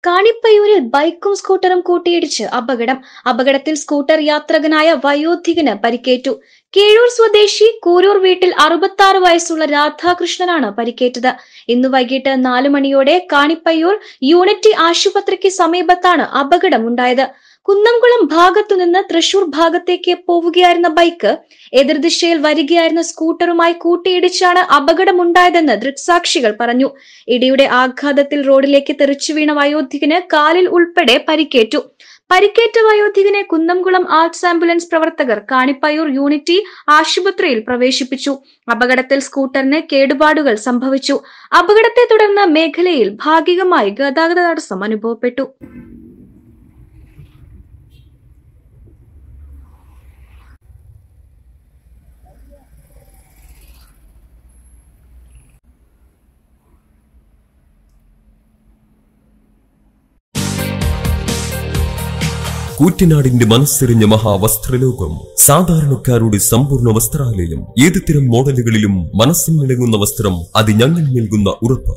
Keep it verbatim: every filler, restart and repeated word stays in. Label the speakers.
Speaker 1: കാണിപ്പയ്യൂരിൽ ബൈക്കും സ്കൂട്ടറും കൂട്ടിയിടിച്ച് അപകടം. അപകടത്തിൽ സ്കൂട്ടർ യാത്രികനായ വയോധികന് പരിക്കേറ്റു. കീഴൂർ സ്വദേശി കൂരൂർ വീട്ടിൽ അറുപത്തി ആറ് വയസ്സുള്ള രാധാകൃഷ്ണനാണ് പരിക്കേറ്റത്. ഇന്ന് വൈകിട്ട് നാലു മണിയോടെ കാണിപ്പയ്യൂർ യൂണിറ്റി ആശുപത്രിക്ക് സമീപത്താണ് അപകടമുണ്ടായത്. കുന്നംകുളം ഭാഗത്തുനിന്ന് തൃശൂർ ഭാഗത്തേക്ക് പോവുകയായിരുന്ന ബൈക്ക് എതിർദിശയിൽ വരികയായിരുന്ന സ്കൂട്ടറുമായി കൂട്ടിയിടിച്ചാണ് അപകടമുണ്ടായതെന്ന് ദൃക്സാക്ഷികൾ പറഞ്ഞു. ഇടിയുടെ ആഘാതത്തിൽ റോഡിലേക്ക് തെറിച്ചു വീണ വയോധികന് കാലിൽ ഉൾപ്പെടെ പരിക്കേറ്റു. പരിക്കേറ്റ വയോധികനെ കുന്നംകുളം ആർട്സ് ആംബുലൻസ് പ്രവർത്തകർ കാണിപ്പയ്യൂർ യൂണിറ്റി ആശുപത്രിയിൽ പ്രവേശിപ്പിച്ചു. അപകടത്തിൽ സ്കൂട്ടറിന് കേടുപാടുകൾ സംഭവിച്ചു. അപകടത്തെ തുടർന്ന് മേഖലയിൽ ഭാഗികമായി ഗതാഗത തടസ്സം അനുഭവപ്പെട്ടു.
Speaker 2: കൂറ്റനാടിന്റെ മനസ്സെറിഞ്ഞ മഹാവസ്ത്രലോകം, സാധാരണക്കാരുടെ സമ്പൂർണ്ണ വസ്ത്രാലയം. ഏതുതരം മോഡലുകളിലും മനസ്സിൽ നിലങ്ങുന്ന വസ്ത്രം അത് ഞങ്ങൾ നൽകുന്ന ഉറപ്പ്.